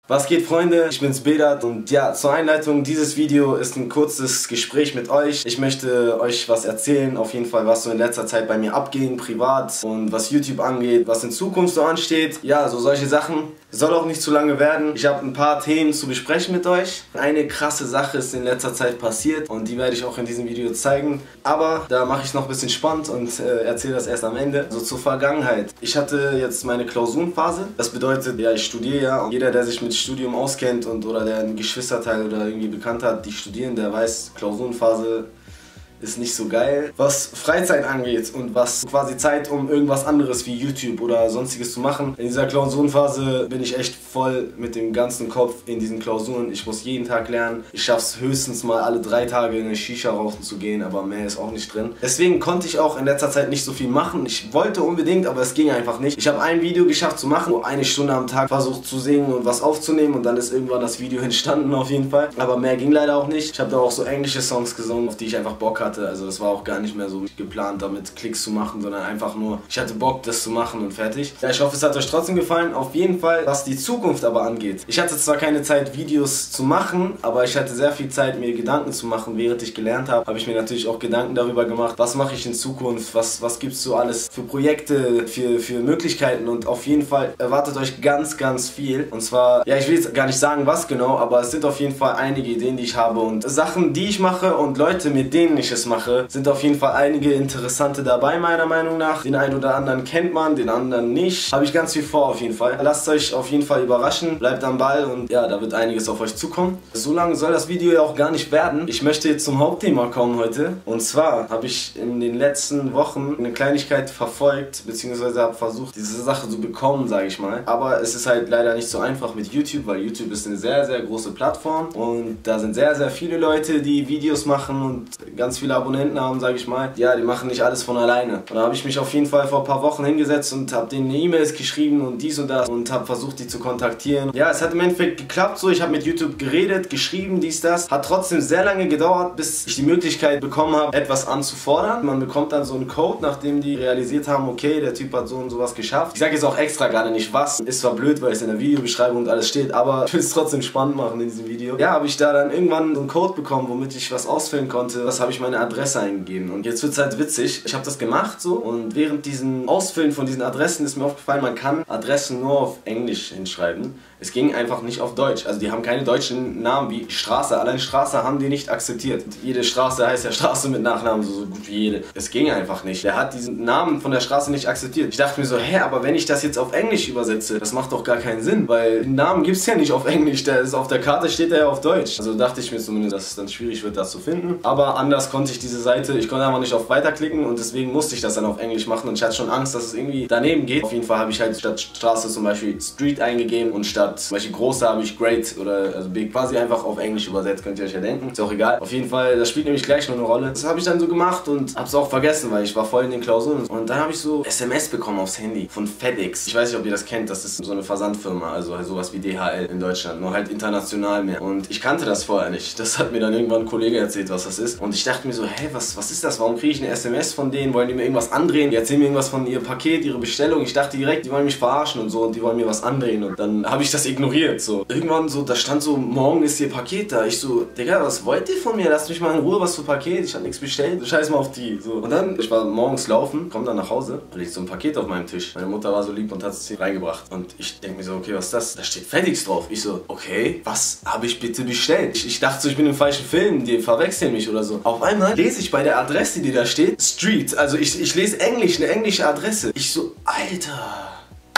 Was geht, Freunde? Ich bin's Bedat und ja, zur Einleitung dieses Video ist ein kurzes Gespräch mit euch. Ich möchte euch was erzählen, auf jeden Fall, was so in letzter Zeit bei mir abging, privat und was YouTube angeht, was in Zukunft so ansteht. Ja, so solche Sachen. Soll auch nicht zu lange werden. Ich habe ein paar Themen zu besprechen mit euch. Eine krasse Sache ist in letzter Zeit passiert und die werde ich auch in diesem Video zeigen. Aber da mache ich es noch ein bisschen spannend und erzähle das erst am Ende. So zur Vergangenheit. Ich hatte jetzt meine Klausurenphase. Das bedeutet, ja, ich studiere ja und jeder, der sich mit Studium auskennt oder der einen Geschwisterteil oder irgendwie bekannt hat, die studieren, der weiß, Klausurenphase ist nicht so geil. Was Freizeit angeht und was quasi Zeit, um irgendwas anderes wie YouTube oder sonstiges zu machen. In dieser Klausurenphase bin ich echt voll mit dem ganzen Kopf in diesen Klausuren. Ich muss jeden Tag lernen. Ich schaffe es höchstens mal alle 3 Tage in eine Shisha rauchen zu gehen, aber mehr ist auch nicht drin. Deswegen konnte ich auch in letzter Zeit nicht so viel machen. Ich wollte unbedingt, aber es ging einfach nicht. Ich habe ein Video geschafft zu machen, wo 1 Stunde am Tag versucht zu singen und was aufzunehmen und dann ist irgendwann das Video entstanden auf jeden Fall. Aber mehr ging leider auch nicht. Ich habe da auch so englische Songs gesungen, auf die ich einfach Bock hatte. Also das war auch gar nicht mehr so geplant, damit Klicks zu machen, sondern einfach nur, ich hatte Bock, das zu machen und fertig. Ja, ich hoffe, es hat euch trotzdem gefallen. Auf jeden Fall, was die Zukunft aber angeht. Ich hatte zwar keine Zeit, Videos zu machen, aber ich hatte sehr viel Zeit, mir Gedanken zu machen. Während ich gelernt habe, habe ich mir natürlich auch Gedanken darüber gemacht, was mache ich in Zukunft, was gibt es so alles für Projekte, für Möglichkeiten und auf jeden Fall erwartet euch ganz, ganz viel. Und zwar, ja, ich will jetzt gar nicht sagen, was genau, aber es sind auf jeden Fall einige Ideen, die ich habe und Sachen, die ich mache und Leute, mit denen ich es mache, sind auf jeden Fall einige interessante dabei, meiner Meinung nach. Den einen oder anderen kennt man, den anderen nicht. Habe ich ganz viel vor auf jeden Fall. Lasst euch auf jeden Fall überraschen, bleibt am Ball und ja, da wird einiges auf euch zukommen. So lange soll das Video ja auch gar nicht werden. Ich möchte jetzt zum Hauptthema kommen heute. Und zwar habe ich in den letzten Wochen eine Kleinigkeit verfolgt, beziehungsweise habe versucht, diese Sache zu bekommen, sage ich mal. Aber es ist halt leider nicht so einfach mit YouTube, weil YouTube ist eine sehr, sehr große Plattform und da sind sehr, sehr viele Leute, die Videos machen und ganz viele Abonnenten haben, sage ich mal. Ja, die machen nicht alles von alleine. Und da habe ich mich auf jeden Fall vor ein paar Wochen hingesetzt und habe denen E-Mails geschrieben und dies und das und habe versucht, die zu kontaktieren. Ja, es hat im Endeffekt geklappt so. Ich habe mit YouTube geredet, geschrieben, dies, das. Hat trotzdem sehr lange gedauert, bis ich die Möglichkeit bekommen habe, etwas anzufordern. Man bekommt dann so einen Code, nachdem die realisiert haben, okay, der Typ hat so und sowas geschafft. Ich sage jetzt auch extra gerade nicht was. Ist zwar blöd, weil es in der Videobeschreibung und alles steht, aber ich will es trotzdem spannend machen in diesem Video. Ja, habe ich da dann irgendwann so einen Code bekommen, womit ich was ausfüllen konnte. Das habe ich meine Adresse eingegeben. Und jetzt wird es halt witzig. Ich habe das gemacht so und während diesem Ausfüllen von diesen Adressen ist mir aufgefallen, man kann Adressen nur auf Englisch hinschreiben. Es ging einfach nicht auf Deutsch. Also die haben keine deutschen Namen wie Straße. Allein Straße haben die nicht akzeptiert. Und jede Straße heißt ja Straße mit Nachnamen, so gut wie jede. Es ging einfach nicht. Der hat diesen Namen von der Straße nicht akzeptiert. Ich dachte mir so, hä, aber wenn ich das jetzt auf Englisch übersetze, das macht doch gar keinen Sinn, weil den Namen gibt es ja nicht auf Englisch. Der ist auf der Karte, steht der ja auf Deutsch. Also dachte ich mir zumindest, dass es dann schwierig wird, das zu finden. Aber anders konnte ich diese Seite, ich konnte einfach nicht auf Weiterklicken und deswegen musste ich das dann auf Englisch machen und ich hatte schon Angst, dass es irgendwie daneben geht. Auf jeden Fall habe ich halt statt Straße zum Beispiel Street eingegeben und statt zum Beispiel große habe ich Great oder also Big quasi einfach auf Englisch übersetzt, könnt ihr euch ja denken. Ist auch egal. Auf jeden Fall, das spielt nämlich gleich nur eine Rolle. Das habe ich dann so gemacht und habe es auch vergessen, weil ich war voll in den Klausuren. Und dann habe ich so SMS bekommen aufs Handy von FedEx. Ich weiß nicht, ob ihr das kennt, das ist so eine Versandfirma, also sowas wie DHL in Deutschland, nur halt international mehr. Und ich kannte das vorher nicht. Das hat mir dann irgendwann ein Kollege erzählt, was das ist. Und ich dachte mir so, hä, was ist das? Warum kriege ich eine SMS von denen? Wollen die mir irgendwas andrehen? Die erzählen mir irgendwas von ihr Paket, ihre Bestellung. Ich dachte direkt, die wollen mich verarschen und so und die wollen mir was andrehen. Und dann habe ich das ignoriert. So. Irgendwann so, da stand so, morgen ist ihr Paket da. Ich so, Digga, was wollt ihr von mir? Lasst mich mal in Ruhe, was für Paket? Ich habe nichts bestellt. Scheiß mal auf die. So. Und dann, ich war morgens laufen, komm dann nach Hause, da liegt so ein Paket auf meinem Tisch. Meine Mutter war so lieb und hat es hier reingebracht. Und ich denke mir so, okay, was ist das? Da steht FedEx drauf. Ich so, okay, was habe ich bitte bestellt? Ich dachte so, ich bin im falschen Film, die verwechseln mich oder so. Auf einmal lese ich bei der Adresse, die da steht, Street. Also ich lese Englisch, eine englische Adresse. Ich so, Alter,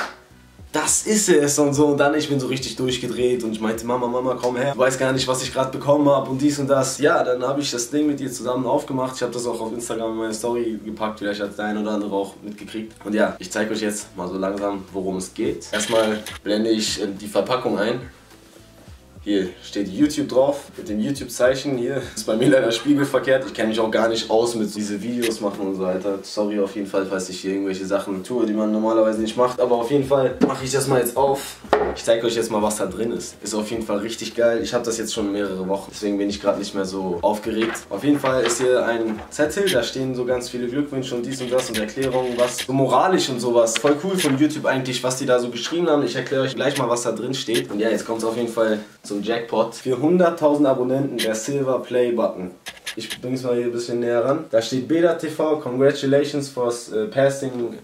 das ist es und so. Und dann, ich bin so richtig durchgedreht und ich meinte, Mama, komm her. Du weißt gar nicht, was ich gerade bekommen habe und dies und das. Ja, dann habe ich das Ding mit ihr zusammen aufgemacht. Ich habe das auch auf Instagram in meine Story gepackt. Vielleicht hat der ein oder andere auch mitgekriegt. Und ja, ich zeige euch jetzt mal so langsam, worum es geht. Erstmal blende ich die Verpackung ein. Hier steht YouTube drauf, mit dem YouTube-Zeichen. Hier ist bei mir leider spiegelverkehrt. Ich kenne mich auch gar nicht aus mit diese Videos machen und so, Alter. Sorry auf jeden Fall, falls ich hier irgendwelche Sachen tue, die man normalerweise nicht macht. Aber auf jeden Fall mache ich das mal jetzt auf. Ich zeige euch jetzt mal, was da drin ist. Ist auf jeden Fall richtig geil. Ich habe das jetzt schon mehrere Wochen, deswegen bin ich gerade nicht mehr so aufgeregt. Auf jeden Fall ist hier ein Zettel, da stehen so ganz viele Glückwünsche und dies und das und Erklärungen, was so moralisch und sowas. Voll cool von YouTube eigentlich, was die da so geschrieben haben. Ich erkläre euch gleich mal, was da drin steht. Und ja, jetzt kommt es auf jeden Fall zum Jackpot. Für 100.000 Abonnenten der Silver Play Button. Ich bringe es mal hier ein bisschen näher ran. Da steht Beda TV, congratulations for passing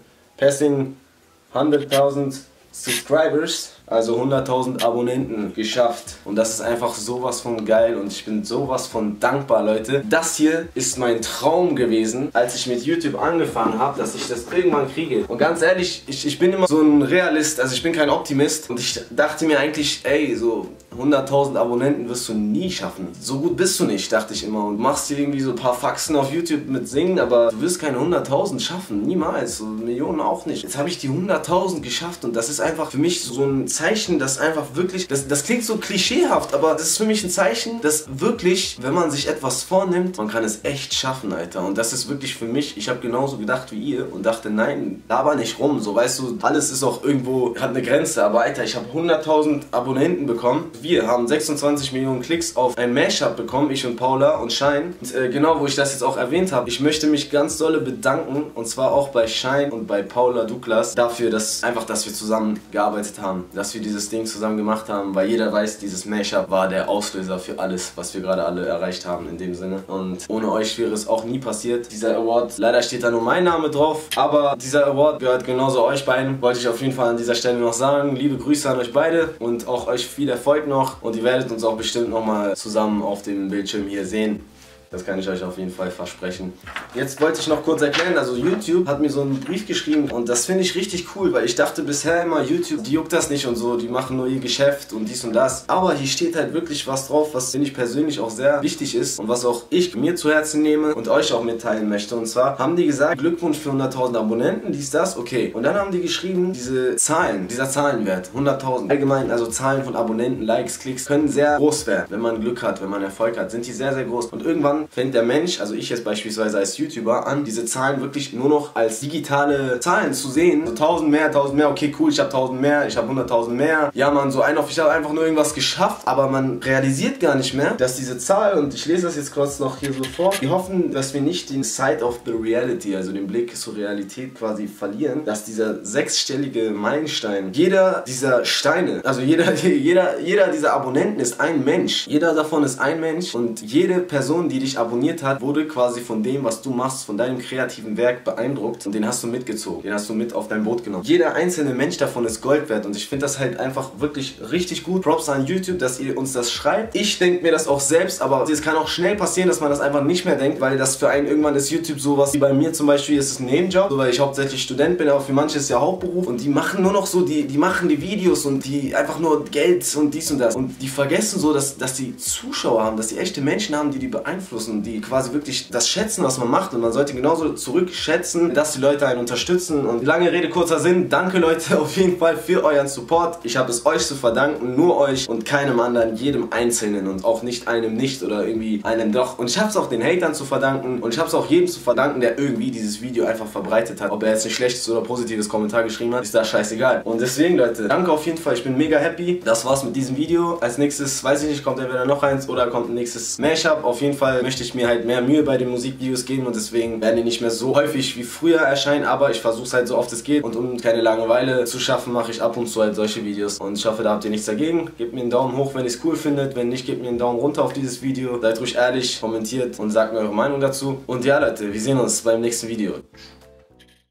100.000 Subscribers. Also 100.000 Abonnenten geschafft. Und das ist einfach sowas von geil und ich bin sowas von dankbar, Leute. Das hier ist mein Traum gewesen, als ich mit YouTube angefangen habe, dass ich das irgendwann kriege. Und ganz ehrlich, ich bin immer so ein Realist, also ich bin kein Optimist. Und ich dachte mir eigentlich, ey, so 100.000 Abonnenten wirst du nie schaffen. So gut bist du nicht, dachte ich immer. Und machst dir irgendwie so ein paar Faxen auf YouTube mit Singen, aber du wirst keine 100.000 schaffen. Niemals. So Millionen auch nicht. Jetzt habe ich die 100.000 geschafft und das ist einfach für mich so ein Zeichen, das einfach wirklich, das klingt so klischeehaft, aber das ist für mich ein Zeichen, dass wirklich, wenn man sich etwas vornimmt, man kann es echt schaffen, Alter. Und das ist wirklich für mich, ich habe genauso gedacht wie ihr und dachte, nein, laber nicht rum, so, weißt du, alles ist auch irgendwo, hat eine Grenze, aber Alter, ich habe 100.000 Abonnenten bekommen. Wir haben 26 Millionen Klicks auf ein Mashup bekommen, ich und Paula und Shine. Und genau, wo ich das jetzt auch erwähnt habe, ich möchte mich ganz dolle bedanken, und zwar auch bei Shine und bei Paula Douglas, dafür, dass wir zusammen gearbeitet haben, dass wir dieses Ding zusammen gemacht haben, weil jeder weiß, dieses Mashup war der Auslöser für alles, was wir gerade alle erreicht haben in dem Sinne. Und ohne euch wäre es auch nie passiert. Dieser Award, leider steht da nur mein Name drauf, aber dieser Award gehört genauso euch beiden. Wollte ich auf jeden Fall an dieser Stelle noch sagen. Liebe Grüße an euch beide und auch euch viel Erfolg noch. Und ihr werdet uns auch bestimmt nochmal zusammen auf dem Bildschirm hier sehen. Das kann ich euch auf jeden Fall versprechen. Jetzt wollte ich noch kurz erklären, also YouTube hat mir so einen Brief geschrieben und das finde ich richtig cool, weil ich dachte bisher immer, YouTube, die juckt das nicht und so, die machen nur ihr Geschäft und dies und das. Aber hier steht halt wirklich was drauf, was finde ich persönlich auch sehr wichtig ist und was auch ich mir zu Herzen nehme und euch auch mitteilen möchte. Und zwar haben die gesagt, Glückwunsch für 100.000 Abonnenten, dies, das, okay. Und dann haben die geschrieben, diese Zahlen, dieser Zahlenwert, 100.000. Allgemein, also Zahlen von Abonnenten, Likes, Klicks, können sehr groß werden, wenn man Glück hat, wenn man Erfolg hat, sind die sehr, sehr groß. Und irgendwann fängt der Mensch, also ich jetzt beispielsweise als YouTuber, an, diese Zahlen wirklich nur noch als digitale Zahlen zu sehen. So 1000 mehr, okay, cool, ich habe 1000 mehr, ich habe 100.000 mehr. Ja, man, so ich habe einfach nur irgendwas geschafft, aber man realisiert gar nicht mehr, dass diese Zahl, und ich lese das jetzt kurz noch hier so vor, wir hoffen, dass wir nicht den Sight of the Reality, also den Blick zur Realität quasi verlieren, dass dieser sechsstellige Meilenstein, jeder dieser Steine, also jeder dieser Abonnenten ist ein Mensch. Jeder davon ist ein Mensch und jede Person, die dich abonniert hat, wurde quasi von dem, was du machst, von deinem kreativen Werk beeindruckt und den hast du mitgezogen, den hast du mit auf dein Boot genommen. Jeder einzelne Mensch davon ist Gold wert und ich finde das halt einfach wirklich richtig gut. Props an YouTube, dass ihr uns das schreibt. Ich denke mir das auch selbst, aber es kann auch schnell passieren, dass man das einfach nicht mehr denkt, weil das für einen irgendwann ist YouTube sowas wie bei mir zum Beispiel, ist es ein Nebenjob, so, weil ich hauptsächlich Student bin, aber für manche ist es ja Hauptberuf und die machen nur noch so, die machen die Videos und die einfach nur Geld und dies und das und die vergessen so, dass die Zuschauer haben, dass die echte Menschen haben, die beeinflussen, die quasi wirklich das schätzen, was man macht und man sollte genauso zurückschätzen, dass die Leute einen unterstützen und lange Rede, kurzer Sinn, danke Leute auf jeden Fall für euren Support. Ich habe es euch zu verdanken, nur euch und keinem anderen, jedem Einzelnen und auch nicht einem nicht oder irgendwie einem doch und ich habe es auch den Hatern zu verdanken und ich habe es auch jedem zu verdanken, der irgendwie dieses Video einfach verbreitet hat. Ob er jetzt ein schlechtes oder positives Kommentar geschrieben hat, ist da scheißegal. Und deswegen Leute, danke auf jeden Fall, ich bin mega happy. Das war's mit diesem Video. Als nächstes, weiß ich nicht, kommt entweder noch eins oder kommt ein nächstes Mashup. Auf jeden Fall möchte ich mir halt mehr Mühe bei den Musikvideos geben und deswegen werden die nicht mehr so häufig wie früher erscheinen, aber ich versuche es halt so oft es geht und um keine Langeweile zu schaffen, mache ich ab und zu halt solche Videos und ich hoffe, da habt ihr nichts dagegen. Gebt mir einen Daumen hoch, wenn ihr es cool findet, wenn nicht, gebt mir einen Daumen runter auf dieses Video. Seid ruhig ehrlich, kommentiert und sagt mir eure Meinung dazu und ja Leute, wir sehen uns beim nächsten Video.